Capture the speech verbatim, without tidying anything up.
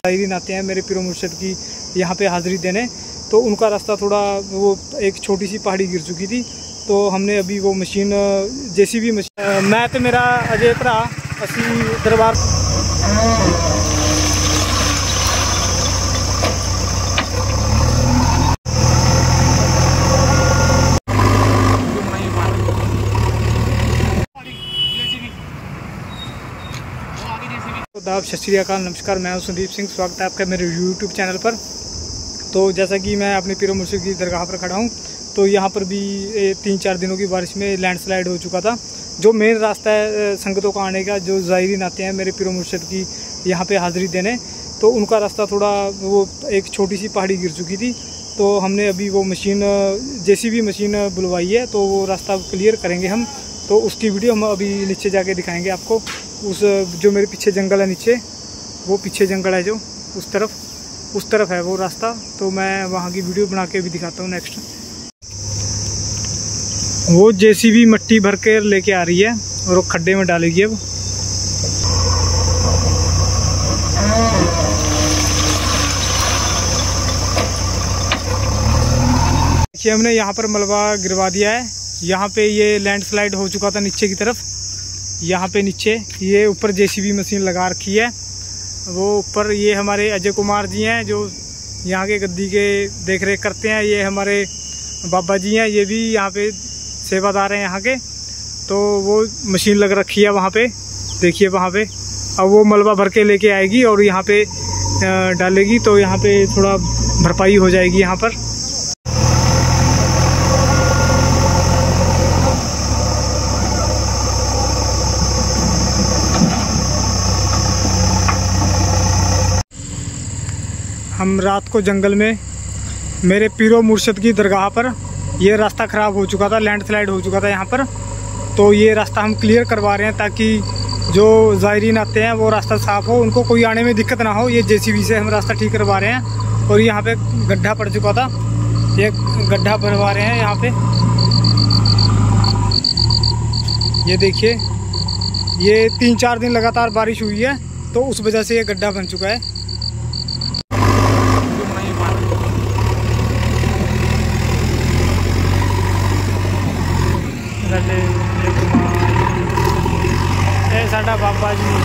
ज़ायरीन आते हैं मेरे पीरो मुर्शिद की यहाँ पे हाज़िरी देने, तो उनका रास्ता थोड़ा वो एक छोटी सी पहाड़ी गिर चुकी थी, तो हमने अभी वो मशीन जेसीबी मशीन मैं तो मेरा अजय भरा असी दरबार दाब सत श्री अकाल नमस्कार। मैं हूं संदीप सिंह, स्वागत है आपका मेरे यूट्यूब चैनल पर। तो जैसा कि मैं अपने पीरो मुर्शिद की दरगाह पर खड़ा हूं, तो यहाँ पर भी तीन चार दिनों की बारिश में लैंडस्लाइड हो चुका था। जो मेन रास्ता है संगतों का आने का, जो ज़ायरीन आते हैं मेरे पीरो मुर्शिद की यहाँ पे हाज़िरी देने, तो उनका रास्ता थोड़ा वो एक छोटी सी पहाड़ी गिर चुकी थी, तो हमने अभी वो मशीन जेसीबी मशीन बुलवाई है, तो वो रास्ता क्लियर करेंगे हम। तो उसकी वीडियो हम अभी नीचे जाके दिखाएंगे आपको। उस जो मेरे पीछे जंगल है नीचे, वो पीछे जंगल है जो उस तरफ उस तरफ है वो रास्ता, तो मैं वहाँ की वीडियो बना के भी दिखाता हूँ नेक्स्ट। वो जेसीबी मट्टी भर के लेके आ रही है और वो खड्डे में डालेगी अब। देखिए हमने यहाँ पर मलबा गिरवा दिया है। यहाँ पे ये लैंडस्लाइड हो चुका था नीचे की तरफ, यहाँ पे नीचे ये ऊपर जेसीबी मशीन लगा रखी है। वो ऊपर ये हमारे अजय कुमार जी हैं जो यहाँ के गद्दी के देख रेख करते हैं। ये हमारे बाबा जी हैं, ये भी यहाँ पे सेवादार हैं यहाँ के। तो वो मशीन लग रखी है वहाँ पे, देखिए वहाँ पे। अब वो मलबा भर के लेके आएगी और यहाँ पे डालेगी, तो यहाँ पे थोड़ा भरपाई हो जाएगी यहाँ पर। हम रात को जंगल में मेरे पीरो मुर्शिद की दरगाह पर, ये रास्ता ख़राब हो चुका था, लैंडस्लाइड हो चुका था यहाँ पर, तो ये रास्ता हम क्लियर करवा रहे हैं ताकि जो ज़ायरीन आते हैं वो रास्ता साफ़ हो, उनको कोई आने में दिक्कत ना हो। ये जेसीबी से हम रास्ता ठीक करवा रहे हैं। और यहाँ पे गड्ढा पड़ चुका था, ये गड्ढा भरवा रहे हैं यहाँ पे। ये देखिए, ये तीन चार दिन लगातार बारिश हुई है, तो उस वजह से ये गड्ढा बन चुका है। साडा बाबा जी